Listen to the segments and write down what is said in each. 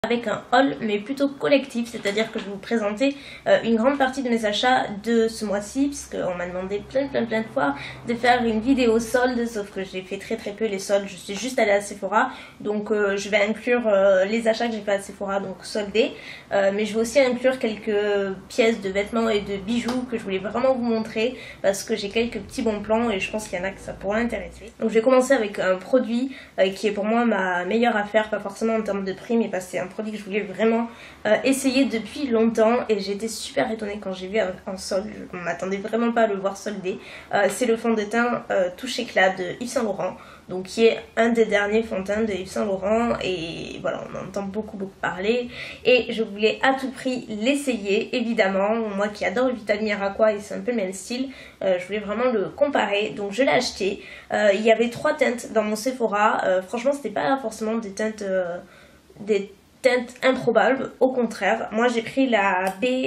avec un haul mais plutôt collectif, c'est-à-dire que je vais vous présenter une grande partie de mes achats de ce mois-ci, puisqu'on m'a demandé plein de fois de faire une vidéo solde, sauf que j'ai fait très peu les soldes, je suis juste allée à Sephora, donc je vais inclure les achats que j'ai fait à Sephora, donc soldés, mais je vais aussi inclure quelques pièces de vêtements et de bijoux que je voulais vraiment vous montrer, parce que j'ai quelques petits bons plans et je pense qu'il y en a que ça pourrait intéresser. Donc je vais commencer avec un produit qui est pour moi ma meilleure affaire, pas forcément en termes de prix, mais parce que c'est un produit que je voulais vraiment essayer depuis longtemps et j'ai été super étonnée quand j'ai vu en solde. Je ne m'attendais vraiment pas à le voir soldé. C'est le fond de teint Touche Éclat de Yves Saint Laurent, donc qui est un des derniers fonds de teint de Yves Saint Laurent, et voilà, on en entend beaucoup parler et je voulais à tout prix l'essayer, évidemment. Moi qui adore le Vitamine Aqua et c'est un peu le même style, je voulais vraiment le comparer, donc je l'ai acheté. Il y avait 3 teintes dans mon Sephora, franchement c'était pas forcément des teintes improbables, au contraire. Moi j'ai pris la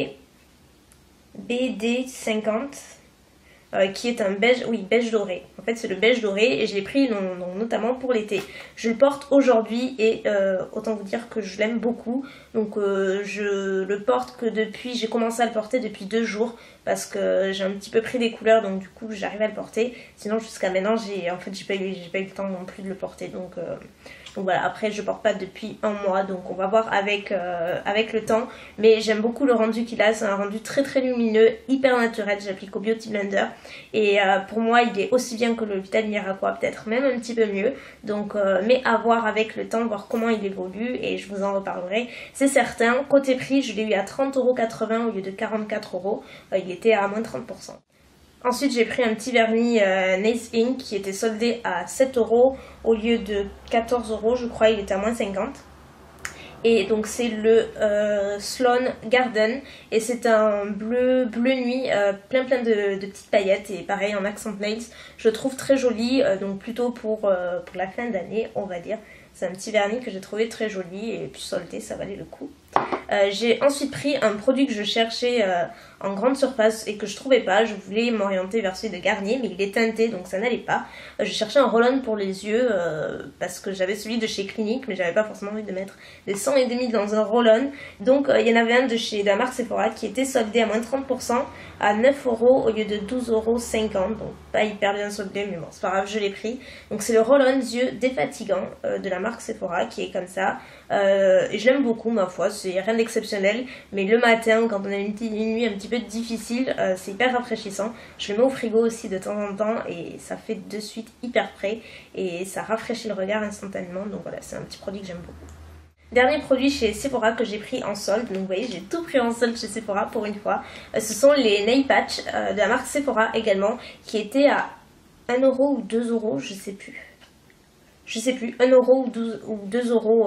BD50 qui est un beige, oui, beige doré. En fait c'est le beige doré et je l'ai pris notamment pour l'été. Je le porte aujourd'hui et autant vous dire que je l'aime beaucoup. Donc je le porte que depuis, j'ai commencé à le porter depuis 2 jours parce que j'ai un petit peu pris des couleurs, donc du coup j'arrive à le porter. Sinon jusqu'à maintenant j'ai pas eu le temps non plus de le porter, donc voilà. Après je porte pas depuis un mois, donc on va voir avec le temps, mais j'aime beaucoup le rendu qu'il a. C'est un rendu très lumineux, hyper naturel. J'applique au Beauty Blender et pour moi il est aussi bien que le Vitamine Aqua, peut-être même un petit peu mieux, donc mais à voir avec le temps, voir comment il évolue et je vous en reparlerai, c'est certain. Côté prix, je l'ai eu à 30,80 € au lieu de 44 €, il était à moins 30%. Ensuite j'ai pris un petit vernis Nails Ink qui était soldé à 7 € au lieu de 14 € je crois, il était à moins 50. Et donc c'est le Sloan Garden et c'est un bleu nuit, plein de petites paillettes et pareil en accent nails. Je le trouve très joli, donc plutôt pour la fin d'année on va dire. C'est un petit vernis que j'ai trouvé très joli et puis soldé, ça valait le coup. J'ai ensuite pris un produit que je cherchais en grande surface et que je trouvais pas. Je voulais m'orienter vers celui de Garnier, mais il est teinté donc ça n'allait pas. Je cherchais un roll-on pour les yeux parce que j'avais celui de chez Clinique, mais j'avais pas forcément envie de mettre des 100 et demi dans un roll-on. Donc il y en avait un de la marque Sephora qui était soldé à moins 30% à 9 € au lieu de 12,50 €. Donc pas hyper bien soldé, mais bon c'est pas grave, je l'ai pris. Donc c'est le roll-on yeux défatigant de la marque Sephora qui est comme ça. Et je l'aime beaucoup, ma foi, c'est rien d'exceptionnel, mais le matin quand on a une nuit un petit peu difficile, c'est hyper rafraîchissant. Je le mets au frigo aussi de temps en temps et ça fait de suite hyper frais et ça rafraîchit le regard instantanément. Donc voilà, c'est un petit produit que j'aime beaucoup. Dernier produit chez Sephora que j'ai pris en solde, donc vous voyez j'ai tout pris en solde chez Sephora pour une fois. Ce sont les nail patch de la marque Sephora également, qui étaient à 1 € ou 2 €, je sais plus, 1 € ou 2 €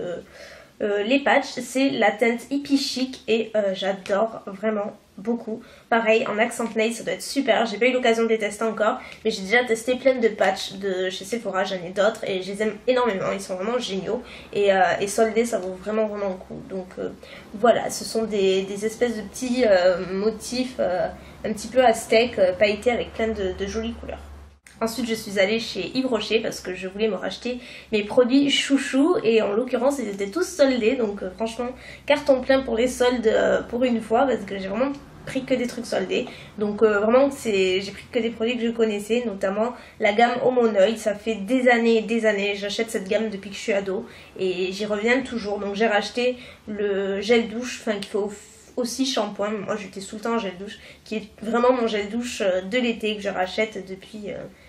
les patchs. C'est la teinte hippie chic et j'adore vraiment beaucoup. Pareil en accent nail, ça doit être super. J'ai pas eu l'occasion de les tester encore, mais j'ai déjà testé plein de patchs de chez Sephora, j'en ai d'autres et je les aime énormément, ils sont vraiment géniaux et soldés ça vaut vraiment le coup. Donc voilà, ce sont des espèces de petits motifs un petit peu aztèques pailletés avec plein de jolies couleurs. Ensuite je suis allée chez Yves Rocher parce que je voulais me racheter mes produits chouchous et en l'occurrence ils étaient tous soldés, donc franchement carton plein pour les soldes pour une fois, parce que j'ai vraiment pris que des trucs soldés. Donc vraiment j'ai pris que des produits que je connaissais, notamment la gamme Homonoï. Ça fait des années j'achète cette gamme depuis que je suis ado et j'y reviens toujours. Donc j'ai racheté le gel douche, enfin qu'il faut aussi shampoing, moi j'étais sous le temps en gel douche, qui est vraiment mon gel douche de l'été que je rachète depuis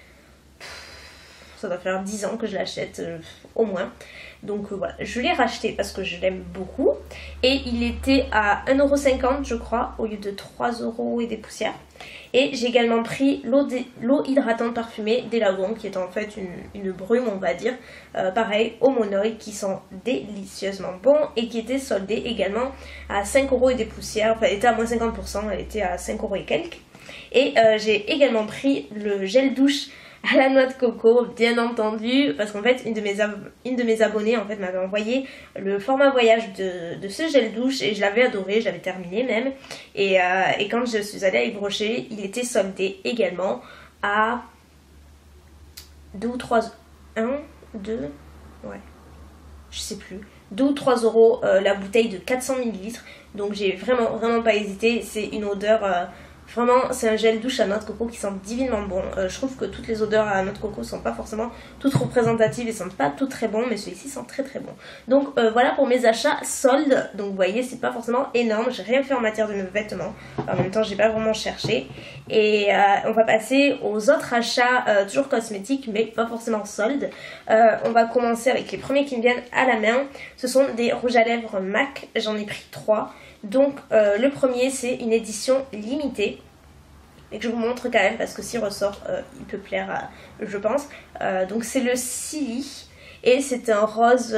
ça doit faire 10 ans que je l'achète au moins. Donc voilà, je l'ai racheté parce que je l'aime beaucoup et il était à 1,50 € je crois au lieu de 3 € et des poussières. Et j'ai également pris l'eau hydratante parfumée d'Elagon qui est en fait une brume on va dire, pareil Homonoï, qui sont délicieusement bons et qui était soldée également à 5 € et des poussières. Enfin elle était à moins 50%, elle était à 5 € et quelques. Et j'ai également pris le gel douche à la noix de coco, bien entendu, parce qu'en fait une de mes abonnées en fait m'avait envoyé le format voyage de ce gel douche et je l'avais adoré, je l'avais terminé même, et quand je suis allée à Yves Rocher, il était soldé également à 2 ou 3, 1, 2, ouais, je sais plus, 2 ou 3 euros la bouteille de 400 ml. Donc j'ai vraiment pas hésité. C'est une odeur... Vraiment, c'est un gel douche à noix de coco qui sent divinement bon. Je trouve que toutes les odeurs à noix de coco sont pas forcément toutes représentatives et sentent pas toutes très bon, mais celui-ci sent très bon. Donc voilà pour mes achats soldes. Donc vous voyez, c'est pas forcément énorme. J'ai rien fait en matière de vêtements. En même temps, j'ai pas vraiment cherché. Et on va passer aux autres achats, toujours cosmétiques, mais pas forcément soldes. On va commencer avec les premiers qui me viennent à la main. Ce sont des rouges à lèvres MAC. J'en ai pris 3. Donc le premier c'est une édition limitée et que je vous montre quand même parce que s'il ressort il peut plaire je pense. Donc c'est le Silly et c'est un rose,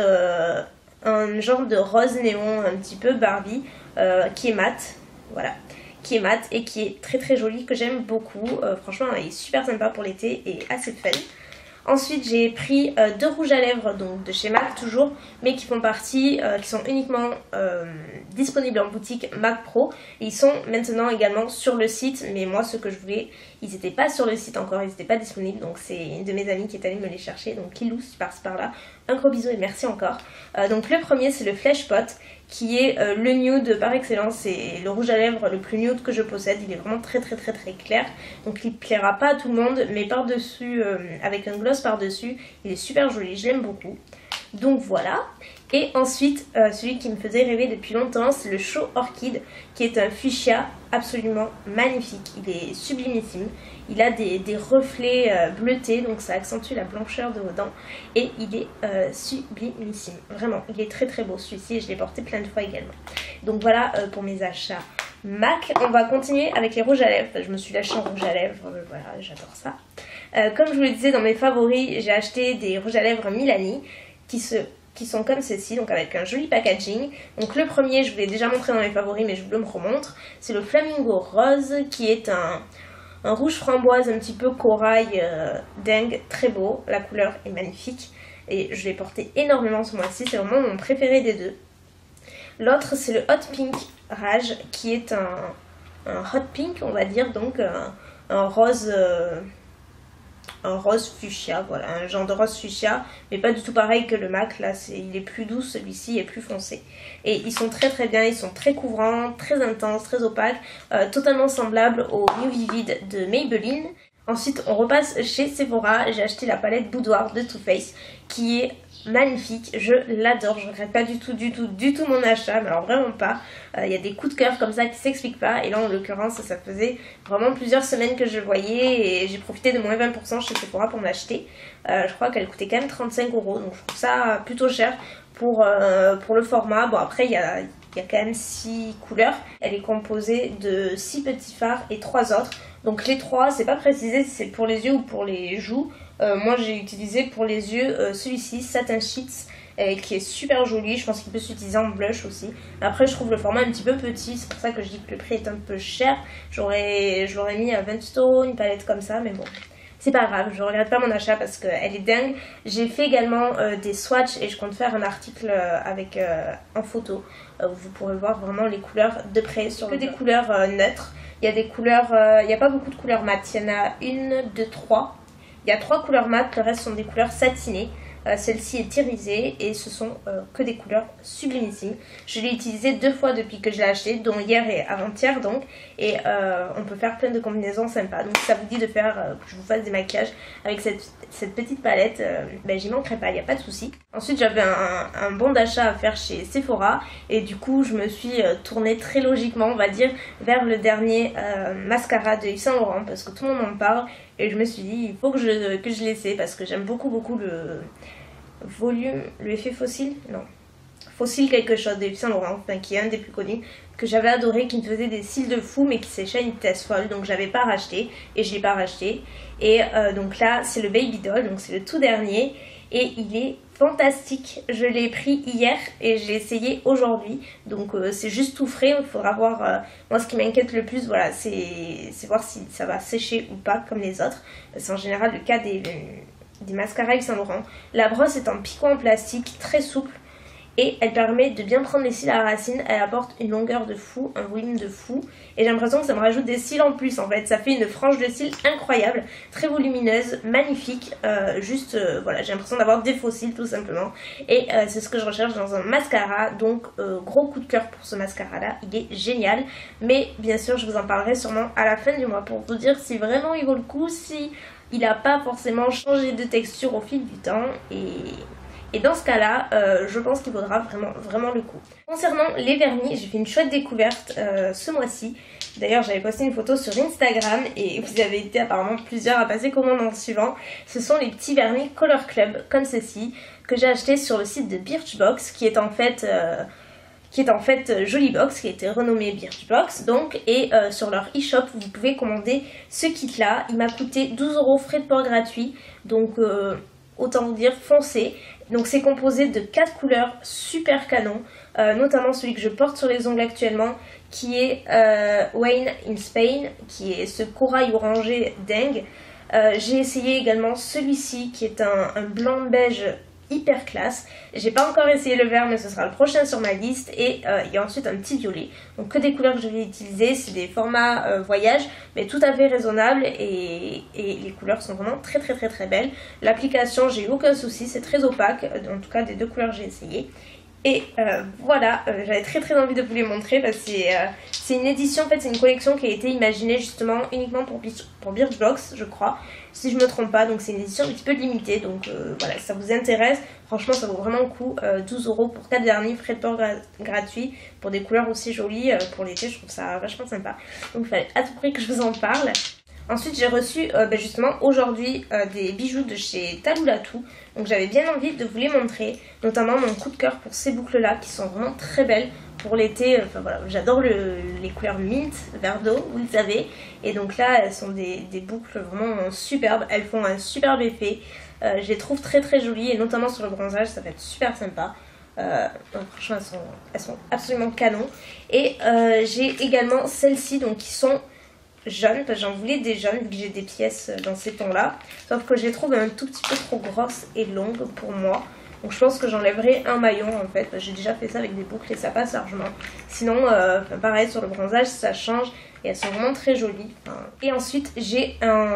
un genre de rose néon un petit peu Barbie qui est mat, voilà, qui est mat et qui est très joli, que j'aime beaucoup. Franchement il est super sympa pour l'été et assez fun. Ensuite j'ai pris 2 rouges à lèvres donc de chez MAC toujours, mais qui font partie, qui sont uniquement disponibles en boutique MAC Pro. Et ils sont maintenant également sur le site, mais moi ceux que je voulais, ils n'étaient pas sur le site encore, ils n'étaient pas disponibles. Donc c'est une de mes amies qui est allée me les chercher, donc Kilou si tu passes par là. Un gros bisou et merci encore. Donc le premier c'est le Flesh Pot, qui est le nude par excellence. C'est le rouge à lèvres le plus nude que je possède. Il est vraiment très clair, donc il plaira pas à tout le monde, mais par dessus avec un gloss par dessus il est super joli, je l'aime beaucoup. Donc voilà. Et ensuite celui qui me faisait rêver depuis longtemps, c'est le Show Orchid, qui est un fuchsia absolument magnifique. Il est sublimissime, il a des reflets bleutés, donc ça accentue la blancheur de vos dents. Et il est sublimissime, vraiment, il est très beau celui-ci et je l'ai porté plein de fois également. Donc voilà pour mes achats MAC. On va continuer avec les rouges à lèvres. Je me suis lâchée en rouge à lèvres, voilà, j'adore ça. Comme je vous le disais dans mes favoris, j'ai acheté des rouges à lèvres Milani qui sont comme ceci, donc avec un joli packaging. Donc le premier, je vous l'ai déjà montré dans mes favoris, mais je vous le remontre. C'est le Flamingo Rose, qui est un rouge framboise un petit peu corail dingue, très beau. La couleur est magnifique et je l'ai porté énormément ce mois-ci, c'est vraiment mon préféré des deux. L'autre c'est le Hot Pink Rage, qui est un hot pink on va dire, donc un rose... un rose fuchsia, voilà, un genre de rose fuchsia, mais pas du tout pareil que le MAC, là il est plus doux, celui-ci est plus foncé. Et ils sont très bien, ils sont très couvrants, très intenses, très opaques, totalement semblables au New Vivid de Maybelline. Ensuite on repasse chez Sephora, j'ai acheté la palette Boudoir de Too Faced, qui est magnifique, je l'adore, je regrette pas du tout mon achat, mais alors vraiment pas. Il y a des coups de cœur comme ça qui s'expliquent pas, et là en l'occurrence ça faisait vraiment plusieurs semaines que je le voyais et j'ai profité de moins 20% chez Sephora pour m'acheter. Je crois qu'elle coûtait quand même 35 €, donc je trouve ça plutôt cher pour le format. Bon après il y a quand même 6 couleurs, elle est composée de 6 petits fards et 3 autres. Donc les 3, c'est pas précisé si c'est pour les yeux ou pour les joues. Moi j'ai utilisé pour les yeux celui-ci, Satin Sheets, qui est super joli. Je pense qu'il peut s'utiliser en blush aussi. Après je trouve le format un petit peu petit, c'est pour ça que je dis que le prix est un peu cher. Je l'aurais mis à 20 €, une palette comme ça, mais bon. C'est pas grave, je regrette pas mon achat parce qu'elle est dingue. J'ai fait également des swatchs et je compte faire un article avec en photo où vous pourrez voir vraiment les couleurs de près, sur que des couleurs neutres. Il y a des couleurs, il n'y a pas beaucoup de couleurs mat, il y en a 1, 2, 3. Il y a 3 couleurs mat, le reste sont des couleurs satinées. Celle-ci est irisée et ce sont que des couleurs sublimissimes. Je l'ai utilisé 2 fois depuis que je l'ai acheté, dont hier et avant-hier donc. Et on peut faire plein de combinaisons sympas. Donc si ça vous dit de faire que je vous fasse des maquillages avec cette petite palette, ben, j'y manquerai pas, il n'y a pas de souci. Ensuite j'avais un bon d'achat à faire chez Sephora. Et du coup je me suis tournée très logiquement, on va dire, vers le dernier mascara de Yves Saint Laurent. Parce que tout le monde en parle. Et je me suis dit, il faut que je l'essaie parce que j'aime beaucoup le volume, le effet fossile, non, fossile quelque chose de Yves Saint Laurent, enfin, qui est un des plus connus, que j'avais adoré, qui me faisait des cils de fou mais qui séchait à une vitesse folle, donc j'avais pas racheté et je l'ai pas racheté. Et donc là c'est le Baby Doll, donc c'est le tout dernier et il est fantastique. Je l'ai pris hier et je l'ai essayé aujourd'hui, donc c'est juste tout frais. Il faudra voir, moi ce qui m'inquiète le plus, voilà, c'est voir si ça va sécher ou pas comme les autres. C'est en général le cas des mascaras Yves Saint Laurent. La brosse est en picot en plastique, très souple et elle permet de bien prendre les cils à la racine. Elle apporte une longueur de fou, un volume de fou, et j'ai l'impression que ça me rajoute des cils en plus en fait. Ça fait une frange de cils incroyable, très volumineuse, magnifique, voilà, j'ai l'impression d'avoir des faux cils tout simplement, et c'est ce que je recherche dans un mascara. Donc gros coup de cœur pour ce mascara là, il est génial, mais bien sûr je vous en parlerai sûrement à la fin du mois pour vous dire si vraiment il vaut le coup, si il n'a pas forcément changé de texture au fil du temps, et dans ce cas-là, je pense qu'il vaudra vraiment le coup. Concernant les vernis, j'ai fait une chouette découverte ce mois-ci. D'ailleurs, j'avais posté une photo sur Instagram et vous avez été apparemment plusieurs à passer commande en suivant. Ce sont les petits vernis Color Club, comme ceci, que j'ai acheté sur le site de Birchbox, qui est en fait Jolibox, qui a été renommé Birchbox donc, et sur leur e-shop vous pouvez commander ce kit là. Il m'a coûté 12 € frais de port gratuit, donc autant vous dire foncez. Donc c'est composé de 4 couleurs super canon, notamment celui que je porte sur les ongles actuellement, qui est Wine in Spain, qui est ce corail orangé dingue. J'ai essayé également celui-ci qui est un blanc beige hyper classe. J'ai pas encore essayé le vert, mais ce sera le prochain sur ma liste, et il y a ensuite un petit violet. Donc que des couleurs que je vais utiliser, c'est des formats voyage, mais tout à fait raisonnables, et les couleurs sont vraiment très belles. L'application, j'ai eu aucun souci, c'est très opaque, en tout cas des deux couleurs que j'ai essayé. Et voilà, j'avais très envie de vous les montrer parce que c'est une édition, en fait c'est une collection qui a été imaginée justement uniquement pour Birchbox, je crois, si je me trompe pas. Donc c'est une édition un petit peu limitée, donc voilà, si ça vous intéresse, franchement ça vaut vraiment le coup. 12 € pour 4 vernis, frais de port gratuit, pour des couleurs aussi jolies pour l'été, je trouve ça vachement sympa. Donc il fallait à tout prix que je vous en parle. Ensuite j'ai reçu justement aujourd'hui des bijoux de chez Talulatou. Donc j'avais bien envie de vous les montrer, notamment mon coup de cœur pour ces boucles là qui sont vraiment très belles pour l'été. Enfin voilà, j'adore les couleurs mint, vert d'eau, vous le savez. Et donc là elles sont des boucles vraiment superbes, elles font un superbe effet. Je les trouve très jolies, et notamment sur le bronzage ça va être super sympa. Donc franchement elles sont absolument canon. Et j'ai également celles-ci donc qui sont jaunes, parce que j'en voulais des jaunes vu que j'ai des pièces dans ces tons là, sauf que je les trouve un tout petit peu trop grosses et longues pour moi, donc je pense que j'enlèverai un maillon en fait. J'ai déjà fait ça avec des boucles et ça passe largement. Sinon pareil sur le bronzage ça change et elles sont vraiment très jolies. Et ensuite j'ai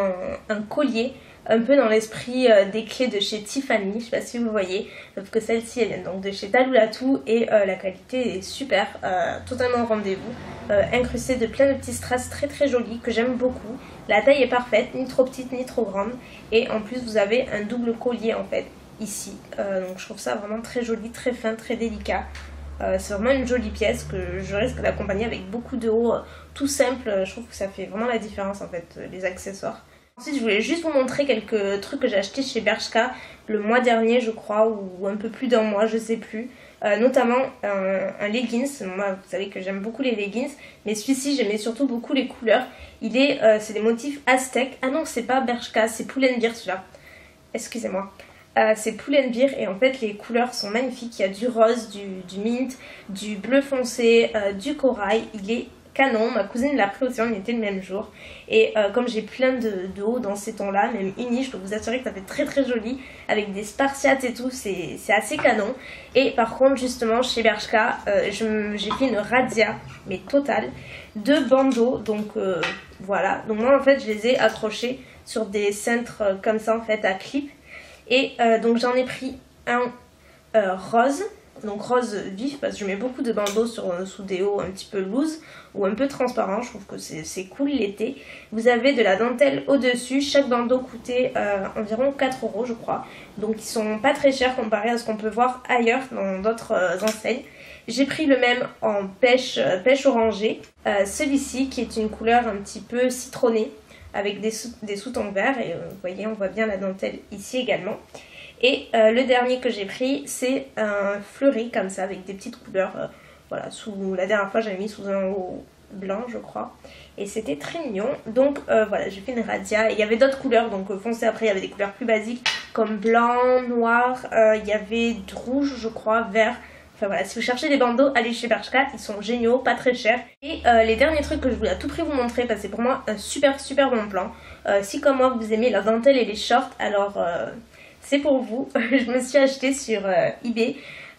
un collier un peu dans l'esprit des clés de chez Tiffany, je sais pas si vous voyez, sauf que celle-ci elle vient donc de chez Talulatou, et la qualité est super, totalement au rendez-vous, incrustée de plein de petits strass très jolis que j'aime beaucoup. La taille est parfaite, ni trop petite ni trop grande, et en plus vous avez un double collier en fait ici, donc je trouve ça vraiment très joli, très fin, très délicat. C'est vraiment une jolie pièce que je risque d'accompagner avec beaucoup de haut tout simple. Je trouve que ça fait vraiment la différence en fait, les accessoires. Ensuite je voulais juste vous montrer quelques trucs que j'ai achetés chez Bershka le mois dernier je crois, ou un peu plus d'un mois, je sais plus. Notamment un leggings. Moi vous savez que j'aime beaucoup les leggings, mais celui-ci j'aimais surtout beaucoup les couleurs. C'est des motifs aztèques. Ah non c'est pas Bershka, c'est Pull&Bear celui-là, excusez-moi. C'est Pull&Bear, et en fait les couleurs sont magnifiques. Il y a du rose, du mint, du bleu foncé, du corail. Il est canon, ma cousine l'a pris aussi, on était le même jour, et comme j'ai plein de hauts dans ces tons là, même unis, je peux vous assurer que ça fait très joli avec des spartiates et tout, c'est assez canon. Et par contre justement chez Bershka j'ai fait une razzia mais totale de bandeaux, donc voilà, donc moi en fait je les ai accrochés sur des cintres comme ça en fait à clip, et donc j'en ai pris un rose, donc rose vif, parce que je mets beaucoup de bandeaux sous des hauts un petit peu loose ou un peu transparent, je trouve que c'est cool l'été. Vous avez de la dentelle au dessus, chaque bandeau coûtait environ 4 € je crois, donc ils sont pas très chers comparé à ce qu'on peut voir ailleurs dans d'autres enseignes. J'ai pris le même en pêche orangée, celui-ci qui est une couleur un petit peu citronnée avec des sous-tons verts, et vous voyez on voit bien la dentelle ici également. Et le dernier que j'ai pris c'est un fleuri comme ça avec des petites couleurs, voilà, la dernière fois j'avais mis sous un haut blanc je crois, et c'était très mignon. Donc voilà, j'ai fait une razzia, et il y avait d'autres couleurs donc foncées. Après il y avait des couleurs plus basiques comme blanc, noir, il y avait du rouge je crois, vert. Enfin voilà, si vous cherchez des bandeaux, allez chez Bershka, ils sont géniaux, pas très chers. Et les derniers trucs que je voulais à tout prix vous montrer, parce que c'est pour moi un super bon plan. Si comme moi vous aimez la dentelle et les shorts, alors c'est pour vous. Je me suis acheté sur eBay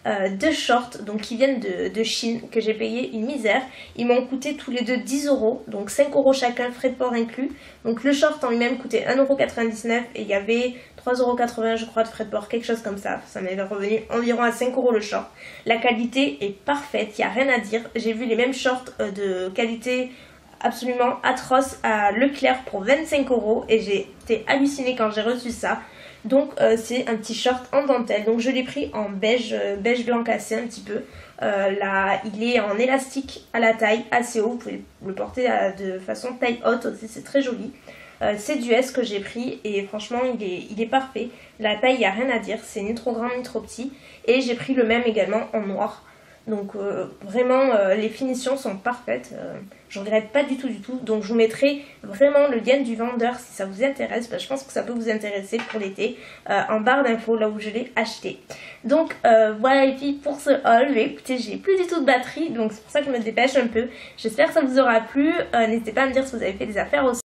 deux shorts donc qui viennent de Chine, que j'ai payé une misère. Ils m'ont coûté tous les deux 10 €, donc 5 € chacun, frais de port inclus. Donc le short en lui-même coûtait 1,99 € et il y avait 3,80 € je crois de frais de port, quelque chose comme ça. Ça m'avait revenu environ à 5 € le short. La qualité est parfaite, il n'y a rien à dire. J'ai vu les mêmes shorts de qualité absolument atroce à Leclerc pour 25 € et j'ai été hallucinée quand j'ai reçu ça. Donc c'est un petit short en dentelle, donc je l'ai pris en beige, beige blanc cassé un petit peu. Là, il est en élastique à la taille assez haut, vous pouvez le porter de façon taille haute aussi, c'est très joli. C'est du S que j'ai pris et franchement il est parfait. La taille, il n'y a rien à dire, c'est ni trop grand ni trop petit. Et j'ai pris le même également en noir. Donc vraiment les finitions sont parfaites, je regrette pas du tout. Donc je vous mettrai vraiment le lien du vendeur si ça vous intéresse, je pense que ça peut vous intéresser pour l'été, en barre d'infos là où je l'ai acheté. Donc voilà les filles pour ce haul. Mais écoutez, j'ai plus du tout de batterie donc c'est pour ça que je me dépêche un peu. J'espère que ça vous aura plu, n'hésitez pas à me dire si vous avez fait des affaires aussi.